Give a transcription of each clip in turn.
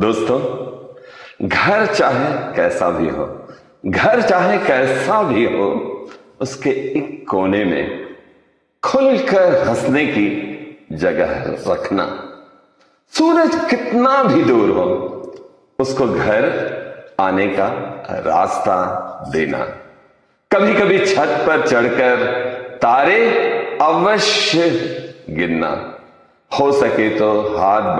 दोस्तों, घर चाहे कैसा भी हो, घर चाहे कैसा भी हो, उसके एक कोने में खुलकर हंसने की जगह रखना। सूरज कितना भी दूर हो, उसको घर आने का रास्ता देना। कभी कभी छत पर चढ़कर तारे अवश्य गिनना। हो सके तो हाथ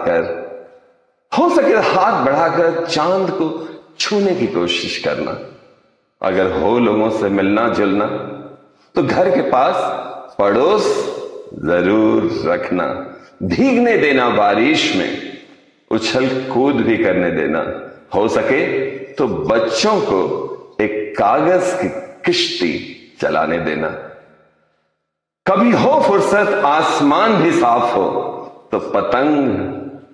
बढ़ाकर चांद को छूने की कोशिश करना। अगर हो लोगों से मिलना जुलना तो घर के पास पड़ोस जरूर रखना। भीगने देना बारिश में, उछल कूद भी करने देना। हो सके तो बच्चों को एक कागज की किश्ती चलाने देना। कभी हो फुर्सत आसमान भी साफ हो तो पतंग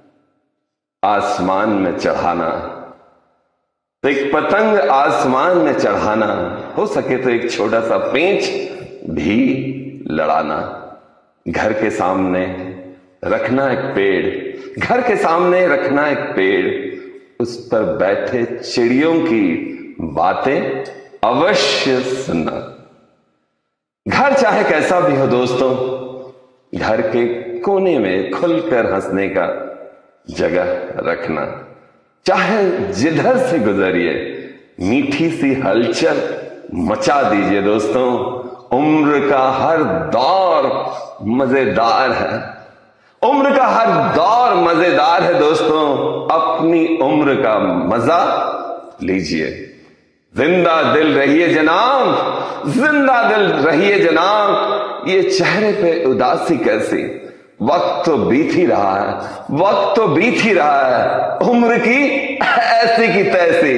आसमान में चढ़ाना। तो एक पतंग आसमान में चढ़ाना, हो सके तो एक छोटा सा पेंच भी लड़ाना। घर के सामने रखना एक पेड़, घर के सामने रखना एक पेड़, उस पर बैठे चिड़ियों की बातें अवश्य सुनना। घर चाहे कैसा भी हो दोस्तों, घर के कोने में खुलकर हंसने का जगह रखना। चाहे जिधर से गुजरिए मीठी सी हलचल मचा दीजिए दोस्तों। उम्र का हर दौर मजेदार है, उम्र का हर दौर मजेदार है दोस्तों। अपनी उम्र का मजा लीजिए। जिंदा दिल रहिए जनाब, जिंदा दिल रहिए जनाब। ये चेहरे पे उदासी कैसी, वक्त तो बीत ही रहा है, वक्त तो बीत ही रहा है। उम्र की ऐसी की तैसी।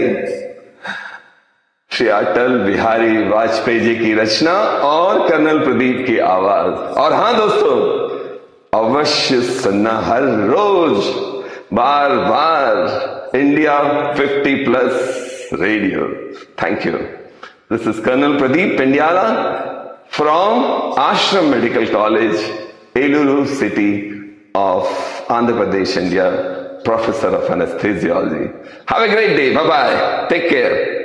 श्री अटल बिहारी वाजपेयी जी की रचना और कर्नल प्रदीप की आवाज। और हां दोस्तों, अवश्य सुनना हर रोज बार बार India 50+ radio. Thank you. This is colonel Pradeep Pendyala from Ashram medical college, Eluru city of Andhra Pradesh, India, professor of anesthesiology. Have a great day. Bye-bye. Take care.